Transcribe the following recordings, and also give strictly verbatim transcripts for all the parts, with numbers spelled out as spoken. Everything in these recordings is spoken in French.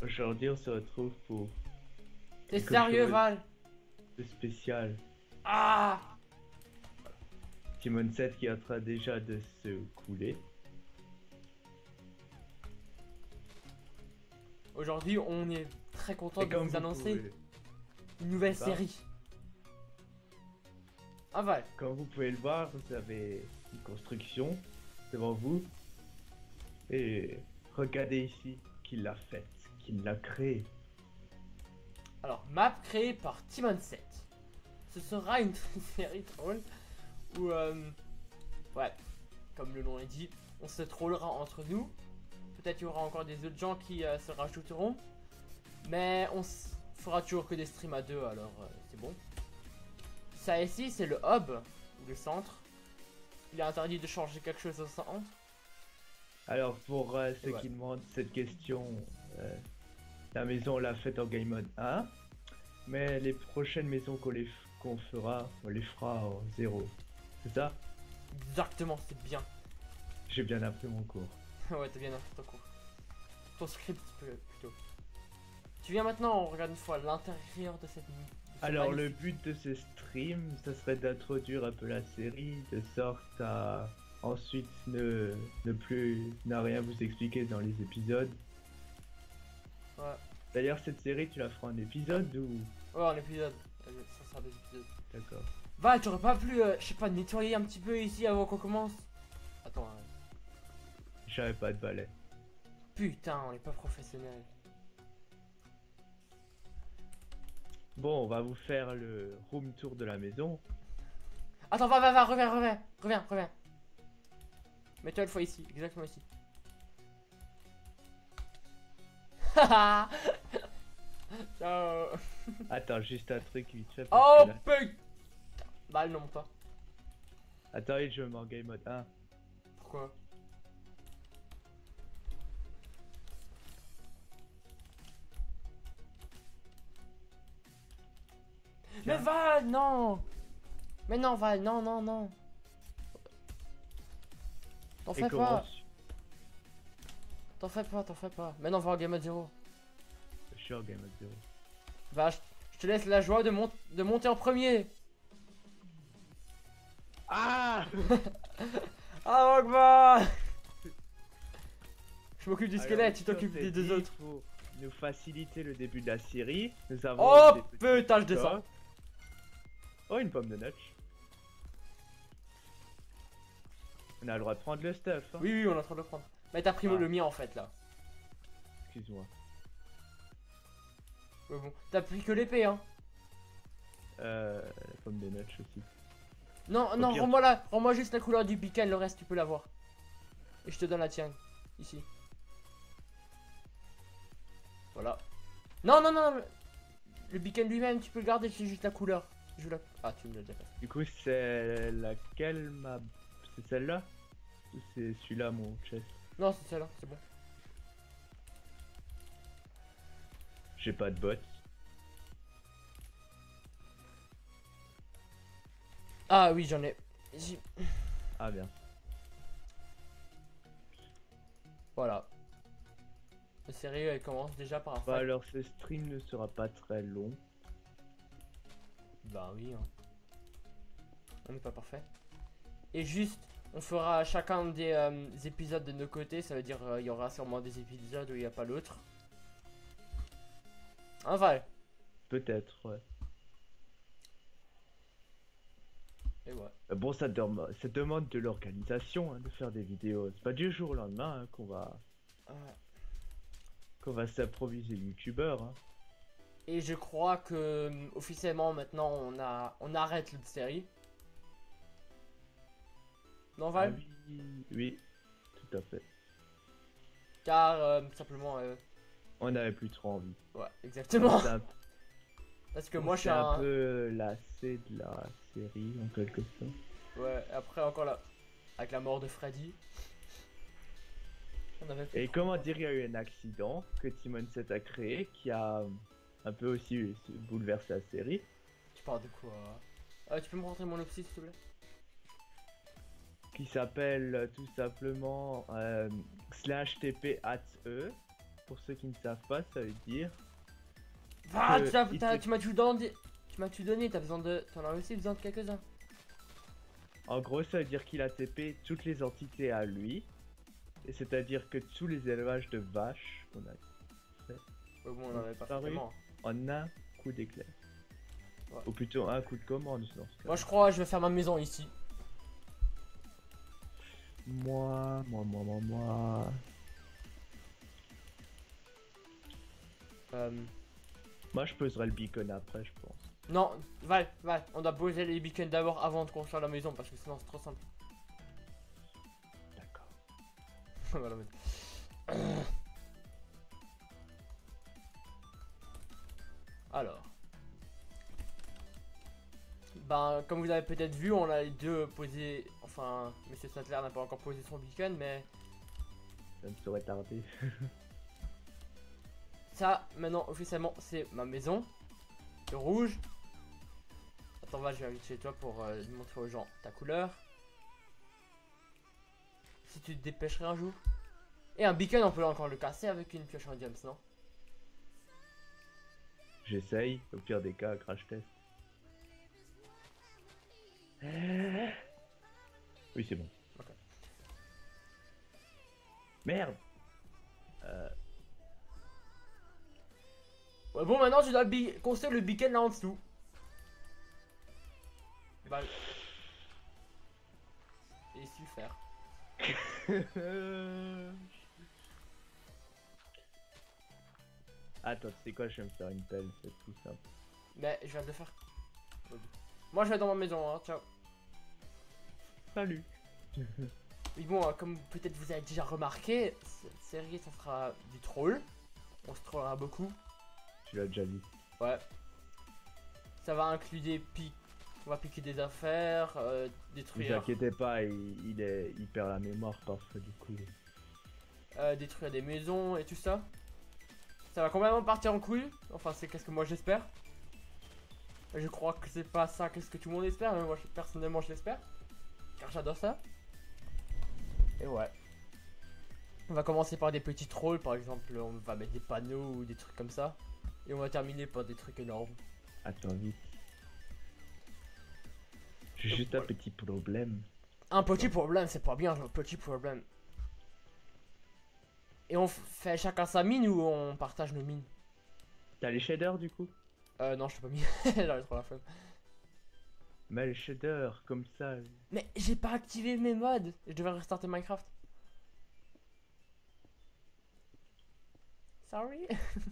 Aujourd'hui, on se retrouve pour T'es quelque sérieux, chose Val? de spécial. Ah! Timon sept qui est en train déjà de se couler. Aujourd'hui, on est très content Et de comme vous vous annoncer pouvez, une nouvelle Bah. série. Ah, Val. comme vous pouvez le voir, vous avez une construction devant vous. Et regardez ici qui l'a faite, qui l'a créée. Alors, map créée par Timon sept. Ce sera une série troll où, euh, ouais, comme le nom est dit, on se trollera entre nous. Peut-être qu'il y aura encore des autres gens qui euh, se rajouteront. Mais on s- fera toujours que des streams à deux, alors euh, c'est bon. Ça ici, c'est le hub, ou le centre. Il est interdit de changer quelque chose au centre. Alors pour euh, ceux Ouais. qui demandent cette question, euh, la maison on l'a faite en Game Mode un. Mais les prochaines maisons qu'on les f- qu'on fera, on les fera en zéro. C'est ça? Exactement, c'est bien. J'ai bien appris mon cours. Ouais, t'as bien appris ton cours. Ton script peu- plutôt. Tu viens maintenant, on regarde une fois l'intérieur de cette. de ce Alors le magnifique- but de ce stream, ça serait d'introduire un peu la série, de sorte à ensuite ne, ne plus ne rien vous expliquer dans les épisodes. Ouais, D'ailleurs cette série tu la feras en épisode ou... ouais, en épisode. Euh, Ça sera des épisodes. D'accord. Va, tu aurais pas pu, euh, je sais pas, nettoyer un petit peu ici avant qu'on commence. Attends, euh, J'avais pas de balai. putain, on est pas professionnel. Bon, on va vous faire le room tour de la maison. Attends, va, va, va, reviens, reviens, reviens, reviens. Mets-toi une fois ici, exactement ici. Haha. Ciao. Attends, juste un truc vite fait. Oh Parce que là... putain. Bah, elle ne monte pas. Attends, je me mets en Game Mode un. Pourquoi? Mais Tiens. Val, non. Mais non, Val, non, non, non. T'en Et fais comment pas. T'en fais pas, t'en fais pas. Mais non, va en Game Mode zéro. Je suis en Game Mode zéro. Va, je, je te laisse la joie de, mont de monter en premier. Ah Ah, Ogba. Je m'occupe du Alors, squelette, tu ici, on t'occupes s'est des deux dit, autres. Pour nous faciliter le début de la série, nous avons Oh des petits putain, je descends. coffres. Oh, une pomme de notch. On a le droit de prendre le stuff. Hein. Oui, oui, on est en train de le prendre. Mais t'as pris Ah. le mien en fait là. Excuse-moi. Mais bon, t'as pris que l'épée, hein. Euh, la pomme de notch aussi. Non, Au non, pire, rends-moi la, rends-moi juste la couleur du beacon, le reste tu peux l'avoir. Et je te donne la tienne, ici. Voilà. Non, non, non, le, le beacon lui-même, tu peux le garder, c'est juste la couleur. Je veux la... Ah, tu me l'as déjà fait. Du coup, c'est laquelle ma... C'est celle-là? Ou c'est celui-là mon chest? Non, c'est celle-là, c'est bon. J'ai pas de bottes. Ah oui, j'en ai. J'ai- Ah bien. Voilà. La série, elle commence déjà par un Bah fact. alors ce stream ne sera pas très long. Bah oui, hein. On n'est pas parfait. Et juste, on fera chacun des euh, épisodes de nos côtés. Ça veut dire euh, il y aura sûrement des épisodes où il n'y a pas l'autre. Hein, Val? Peut-être, ouais. Et ouais. Euh, Bon, ça, dem- ça demande de l'organisation hein, de faire des vidéos. C'est pas du jour au lendemain hein, qu'on va Ouais. qu'on va s'improviser youtubeur. Hein. Et je crois que euh, officiellement maintenant on a on arrête cette série. Non, Ah Val? oui, oui, tout à fait. Car euh, simplement euh, On n'avait plus trop envie. ouais, exactement. C'est un, Parce que moi je suis un un peu lassé de la série en quelque sorte. ouais, après encore là avec la mort de Freddy. On avait plus Et trop- comment dire, il y a eu un accident que Timon sept a créé qui a un peu aussi bouleversé la série. Tu parles de quoi? Euh, tu peux me rentrer mon opsis s'il te plaît? Qui s'appelle euh, tout simplement euh, slash tp at e. pour ceux qui ne savent pas, ça veut dire... Ah, que t'as- il t'as- te- tu m'as tout donné. Tu m'as tout donné, t'as besoin de. T'en as aussi besoin de quelques-uns. En gros, ça veut dire qu'il a T P toutes les entités à lui. Et c'est-à-dire que tous les élevages de vaches qu'on a Ouais, bon, on en avait pas Paru. forcément. en un coup d'éclair. Ouais. Ou plutôt un coup de commande dans ce cas. Moi, je crois que je vais faire ma maison ici. Moi, moi, moi, moi, moi... Euh... Moi, je poserai le beacon après, je pense. Non, Val, Val, on doit poser les beacons d'abord avant de construire la maison parce que sinon c'est trop simple. D'accord. On va la mettre. Alors. Ben, comme vous avez peut-être vu, on a les deux posés. Enfin, Monsieur Sattler n'a pas encore posé son beacon, mais Ça ne saurait tarder. ça, maintenant, officiellement, c'est ma maison. Le rouge. Attends, va, je vais vite chez toi pour euh, montrer aux gens ta couleur. Si tu te dépêcherais un jour. Et un beacon, on peut encore le casser avec une pioche en diams, non? J'essaye, au pire des cas, crash test. Oui, c'est bon. Ok. Merde. Euh, Ouais, bon, maintenant tu dois le bi- construire le beacon là en dessous. Bah. Et su faire. Attends, tu sais quoi, je vais me faire une pelle, c'est tout simple. Mais je viens de le faire. Moi je vais dans ma maison, hein, ciao. Salut. Oui, bon, euh, comme peut-être vous avez déjà remarqué, cette série ça sera du troll. On se trollera beaucoup. Tu l'as déjà dit. Ouais. Ça va inclure des pics. On va piquer des affaires, euh, Ne vous détruire, inquiétez pas, il, il, est, il perd la mémoire parfois du coup. euh, détruire des maisons et tout ça. Ça va complètement partir en couille. Enfin, c'est qu'est-ce que moi j'espère. Je crois que c'est pas ça qu'est-ce que tout le monde espère, mais moi je- personnellement je l'espère. Car j'adore ça. Et ouais. On va commencer par des petits trolls, par exemple, on va mettre des panneaux ou des trucs comme ça. Et on va terminer par des trucs énormes. Attends vite. J'ai Donc, juste un voilà. petit problème. Un petit problème, c'est pas bien, un petit problème. Et on f- fait chacun sa mine ou on partage nos mines? T'as les shaders du coup? Euh, non, je t'ai pas mis. J'avais trop la flemme. Mais les shaders, comme ça. Mais j'ai pas activé mes mods. Je devais restarter Minecraft. Sorry.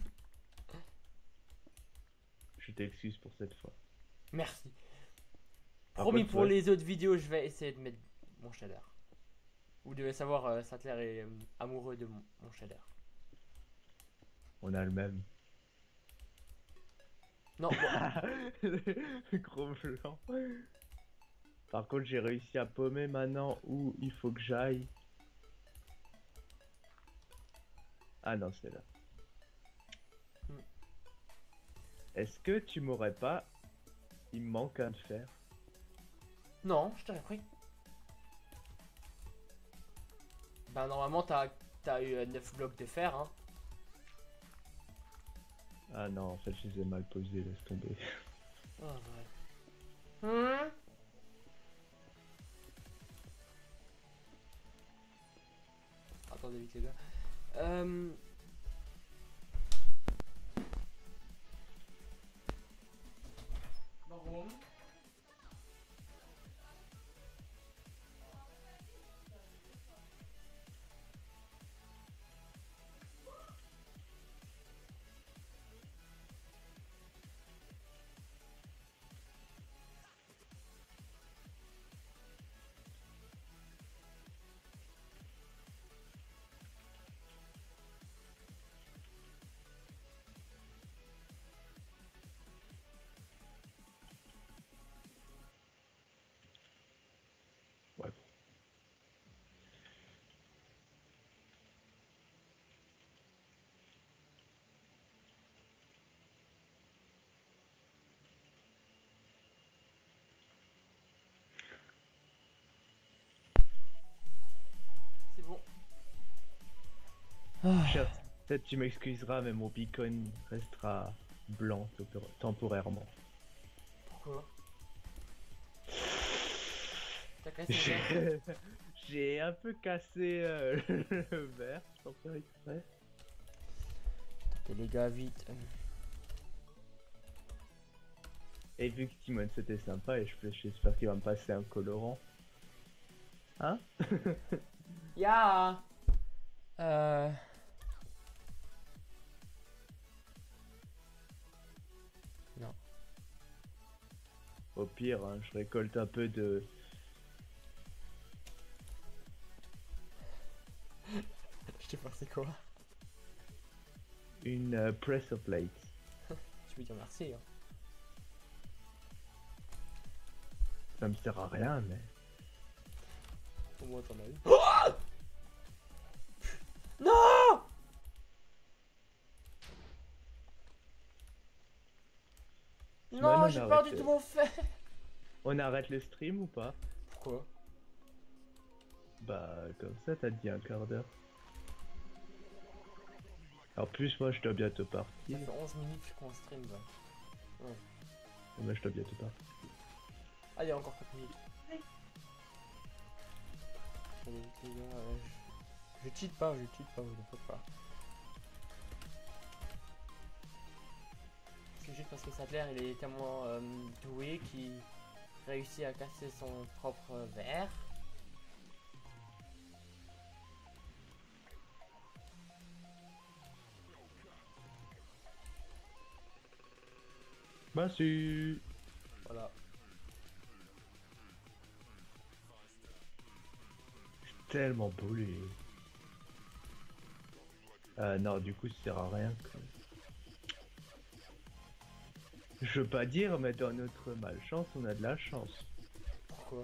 Je t'excuse pour cette fois. Merci. Par Promis, contre, pour ouais. les autres vidéos, je vais essayer de mettre mon shader. Vous devez savoir, euh, Sattler est euh, amoureux de mon, mon shader. On a le même. Non, bon, Gros blanc. Par contre, j'ai réussi à paumer maintenant où il faut que j'aille. Ah non, c'est là. Hmm. Est-ce que tu m'aurais pas... Il me manque un de fer. non, je t'aurais pris. Bah, normalement, t'as as eu euh, neuf blocs de fer, hein. Ah non, en fait, je les ai mal posés, laisse tomber. Oh, ouais. Hmm. Attendez vite les gars. Euh... Baron. Ouais. C'est bon. Chers, Peut-être tu m'excuseras, mais mon beacon restera blanc tempor- temporairement. Pourquoi? T'as cassé le verre? J'ai j'ai un peu cassé euh, le verre, sans faire exprès. Tapez les gars, vite. Et vu que Timon c'était sympa, et je peux- j'espère qu'il va me passer un colorant. Hein? Ya. Euh... Non. Au pire, hein, je récolte un peu de... Je t'ai forcé quoi? une euh, press of light. Tu veux dire merci, hein. Ça me sert à rien, mais... Au moins t'en as eu. Oh non! Timon, Non, on j'ai arrête, perdu euh, tout mon fer. On arrête le stream ou pas? Pourquoi? Bah, comme ça, t'as dit un quart d'heure. En plus, moi, je dois bientôt Ça partir. fait onze minutes qu'on stream, bah. Moi, je dois bientôt partir. Ah, il y a encore quatre minutes. Allez, les gars, euh, je... je cheat pas, je cheat pas, vous ne faites pas. C'est juste parce que Sadler, il est tellement euh, doué qu'il réussit à casser son propre verre. Bah, si. Voilà. Tellement beau, lui. Euh, non, du coup, ça sert à rien. Que... Je veux pas dire, mais dans notre malchance, on a de la chance. Pourquoi?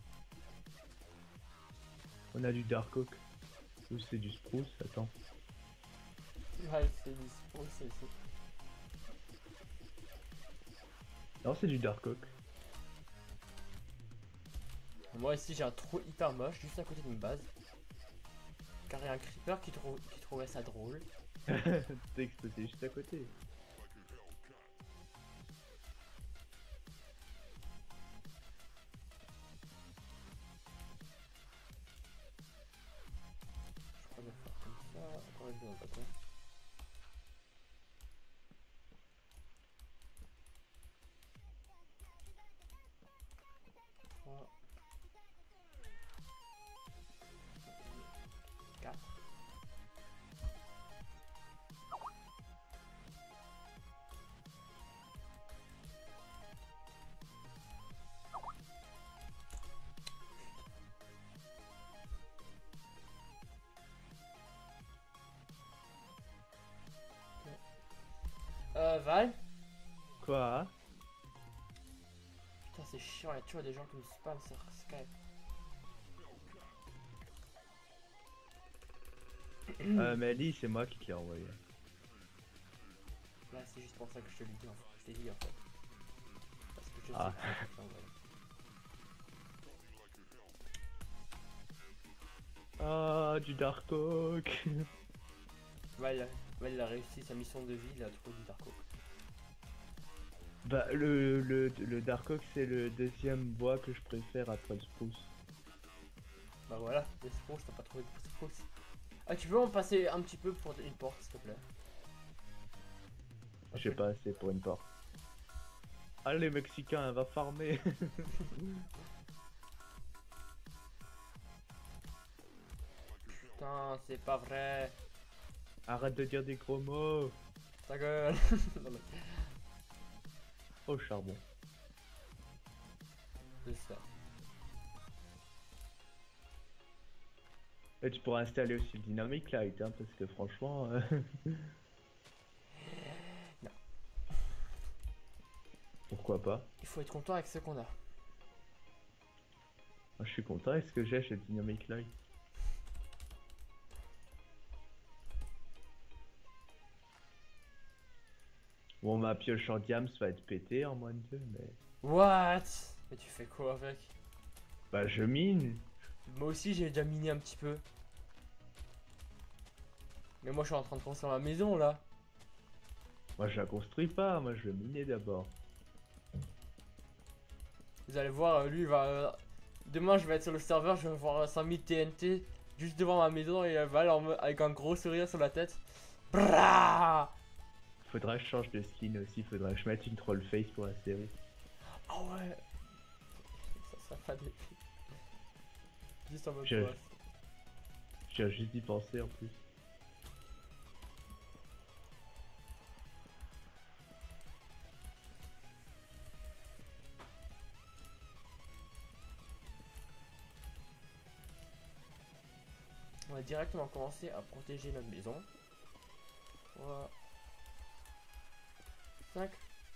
On a du Dark Oak. Ou c'est du Spruce, attends. Ouais, c'est du spruce aussi. Non, c'est du Dark Oak. Moi ici j'ai un trou hyper moche juste à côté d'une base. Car il y a un creeper qui, trou qui trouvait ça drôle. T'es explosé juste à côté. Je crois que je vais faire comme ça. Encore une fois, pas trois. quatre. Euh, Val? Quoi? Putain, c'est chiant, il y a toujours des gens qui me spam sur Skype. Euh, mais Lee, c'est moi qui te l'ai envoyé. Là, c'est juste pour ça que je te l'ai dit en fait. Je t'ai dit en fait. Parce que je sais Ah. que c'est toi qui l'as envoyé. Ah, du Dark Oak. Val, il a- Val, il a réussi sa mission de vie, il a trouvé du Dark Oak. Bah, le, le, le Dark Oak, c'est le deuxième bois que je préfère après le Spruce. Bah voilà, le spruce, t'as pas trouvé de spruce. Ah, tu veux en passer un petit peu pour une porte, s'il te plaît? J'ai pas assez pour une porte. Allez, Mexicain, va farmer. Putain, c'est pas vrai. Arrête de dire des gros mots. Ta gueule. Non, mais Oh, charbon. c'est ça. Et tu pourras installer aussi le Dynamic Light, hein, parce que franchement... euh, Non. Pourquoi pas? Il faut être content avec ce qu'on a. Moi, je suis content avec ce que j'ai chez le Dynamic Light. Bon, ma pioche en diams va être pétée en moins de deux, mais... What? Mais tu fais quoi avec? Bah, je mine. Moi aussi, j'ai déjà miné un petit peu. Mais moi je suis en train de construire ma maison là. Moi je la construis pas, moi je veux miner d'abord. Vous allez voir, euh, lui il va... euh, Demain je vais être sur le serveur, je vais voir cent mille T N T juste devant ma maison et elle va aller en mode- avec un gros sourire sur la tête. Brrrah. Faudra que je change de skin aussi, faudra que je mette une troll face pour la série. Ah ouais. Ça serait pas des... Juste en mode Je- boss. Je viens juste d'y penser en plus. On va directement commencer à protéger notre maison. trois, cinq.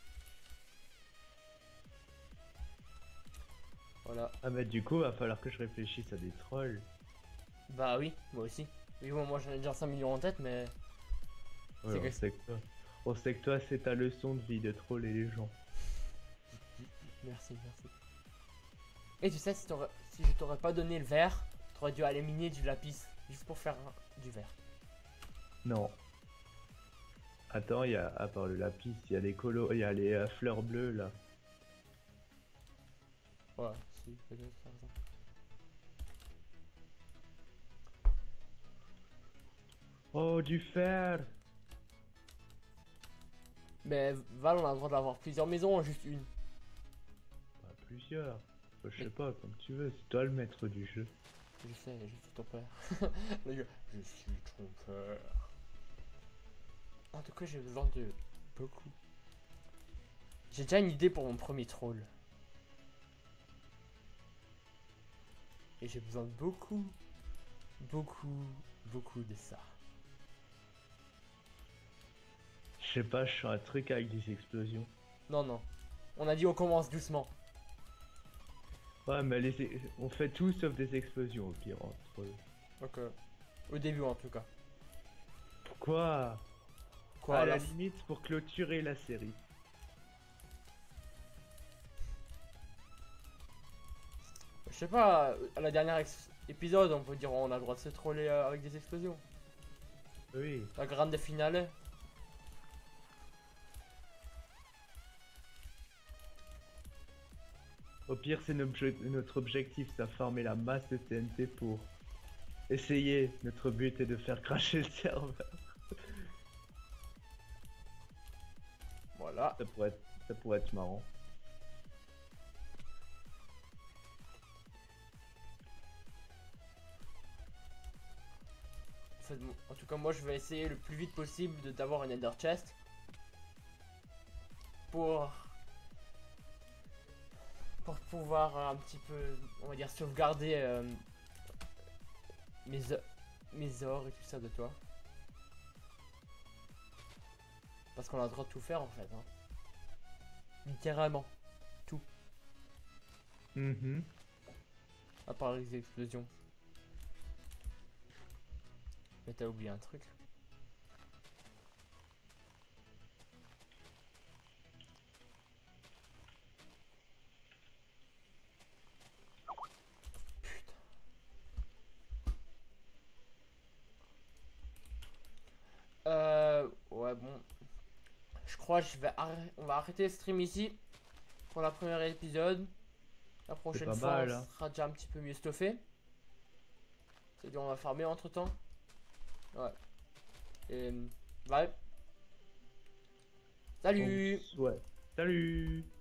Voilà. Ah mais du coup va falloir que je réfléchisse à des trolls. Bah oui, moi aussi. Oui, bon, moi j'en ai déjà cinq millions en tête, mais... Ouais, C'est on, que- sait que toi, on sait que toi c'est ta leçon de vie de troller les gens. Merci, merci. Et tu sais, si, t'aurais- si je t'aurais pas donné le verre, t'aurais dû aller miner du lapis, juste pour faire un- du verre. Non. Attends, il y a, à part le lapis, il y a les colos, il y a les euh, fleurs bleues là. Ouais, si, peut-être, par exemple. Oh, du fer! Mais Val, on a le droit d'avoir plusieurs maisons, juste une. Bah, plusieurs. Bah, je sais pas, comme tu veux, c'est toi le maître du jeu. Je sais, je suis ton père. Le gars, je suis ton père. En tout cas, j'ai besoin de beaucoup. J'ai déjà une idée pour mon premier troll. Et j'ai besoin de beaucoup, beaucoup, beaucoup de ça. Je sais pas, je suis un truc avec des explosions. Non, non. On a dit on commence doucement. Ouais, mais les... e- on fait tout sauf des explosions au pire entre eux. Donc, euh, au début en tout cas. Pourquoi? Quoi, À à la la f- limite pour clôturer la série. Je sais pas, à la dernière ex- épisode, on peut dire on a le droit de se troller euh, avec des explosions. Oui. La grande finale. Au pire, c'est notre obje- notre objectif, c'est farmer la masse de T N T pour essayer. Notre but est de faire cracher le serveur. Voilà. Ça pourrait être, ça pourrait être marrant. En fait, bon, en tout cas, moi je vais essayer le plus vite possible de- d'avoir une Ender Chest. Pour... Pour pouvoir euh, un petit peu, on va dire, sauvegarder euh, mes, o- mes ors et tout ça de toi. Parce qu'on a le droit de tout faire en fait. Hein. Littéralement. Mhm. À part les explosions. Mais t'as oublié un truc. Putain. Euh... Ouais bon. Je crois que je vais arrêter. On va arrêter le stream ici. Pour la première épisode. La prochaine pas fois mal, on hein. sera déjà un petit peu mieux stuffé. C'est-à-dire on va farmer entre temps. Ouais. Et... Ouais. Salut. Ouais. Salut!